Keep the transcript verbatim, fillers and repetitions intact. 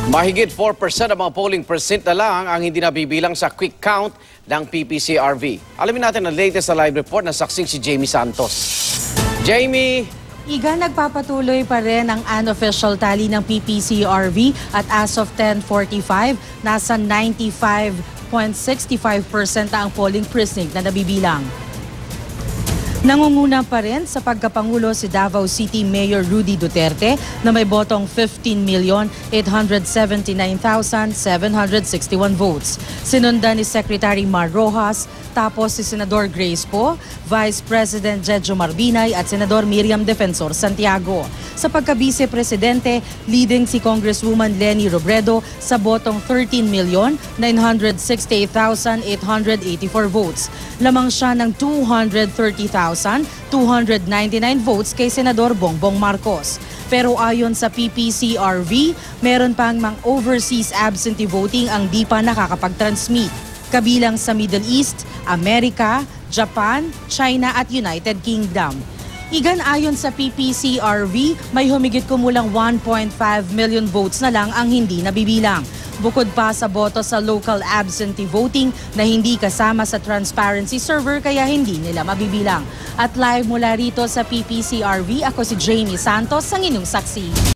Mahigit four percent ng mga polling precinct na lang ang hindi nabibilang sa quick count ng P P C R V. Alamin natin ang latest na live report na saksing si Jamie Santos. Jamie! Iga, nagpapatuloy pa rin ang unofficial tally ng P P C R V at as of ten forty-five, nasa ninety-five point six five percent ang polling precinct na nabibilang. Nangunguna pa rin sa pagkapangulo si Davao City Mayor Rudy Duterte na may botong fifteen million eight hundred seventy-nine thousand seven hundred sixty-one votes. Sinundan ni Secretary Mar Rojas, tapos si Senador Grace Poe, Vice President Jejo Marbinay at Senador Miriam Defensor Santiago. Sa pagka-vice-presidente, leading si Congresswoman Leni Robredo sa botong thirteen million nine hundred sixty-eight thousand eight hundred eighty-four votes. Lamang siya ng two hundred thirty thousand two hundred ninety-nine votes kay Senador Bongbong Marcos. Pero ayon sa P P C R V, meron pang mga overseas absentee voting ang di pa nakakapag-transmit. Kabilang sa Middle East, Amerika, Japan, China at United Kingdom. Igan, ayon sa P P C R V, may humigit kumulang one point five million votes na lang ang hindi nabibilang. Bukod pa sa boto sa local absentee voting na hindi kasama sa transparency server kaya hindi nila mabibilang. At live mula rito sa P P C R V, ako si Jamie Santos, ang inyong saksi.